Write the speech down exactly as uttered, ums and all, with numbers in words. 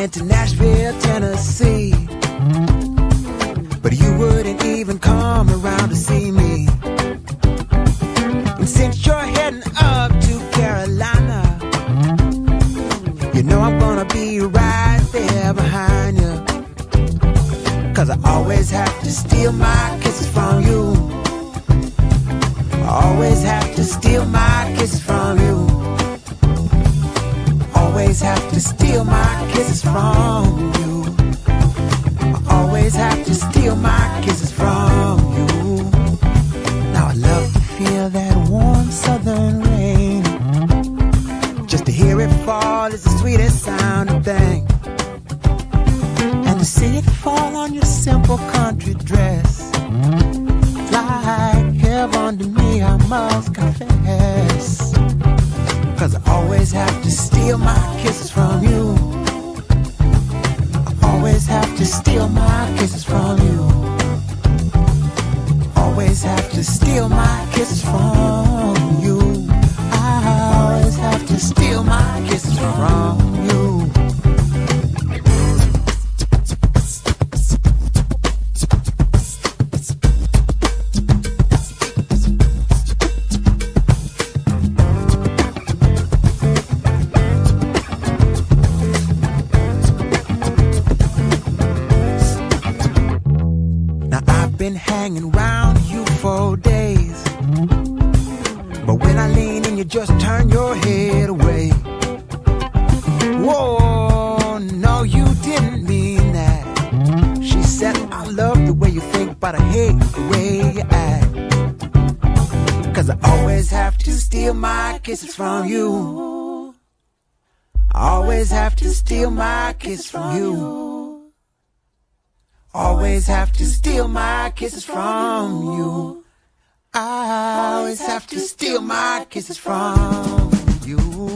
to Nashville, Tennessee, but you wouldn't even come around to see me. And since you're heading up to Carolina, you know I'm gonna be right there behind you, 'cause I always have to steal my kisses from you. I always have to steal my kisses from you. Always have to steal my kisses from you. I always have to steal my kisses from you. Now I love to feel that warm southern rain. Just to hear it fall is the sweetest sounding thing. And to see it fall on your simple country dress, like heaven to me, I must confess. 'Cause I always have to steal my kisses from you. I always have to steal my kisses from you. Always have to steal my kisses from you. I always have to steal my kisses from you. Been hanging around you for days, but when I lean in, you just turn your head away. Whoa, no, you didn't mean that. She said, I love the way you think, but I hate the way you act. 'Cause I always have to steal my kisses from you. I always have to steal my kisses from you. Always have to steal my kisses from you. I always have to steal my kisses from you.